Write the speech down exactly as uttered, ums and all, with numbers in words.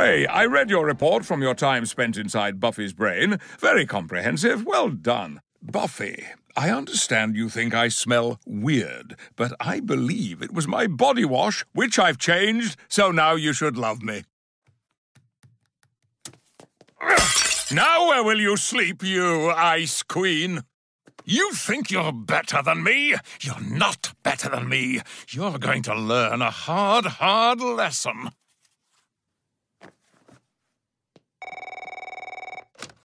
Say, I read your report from your time spent inside Buffy's brain. Very comprehensive. Well done. Buffy, I understand you think I smell weird, but I believe it was my body wash, which I've changed, so now you should love me. Now where will you sleep, you Ice Queen? You think you're better than me? You're not better than me. You're going to learn a hard, hard lesson.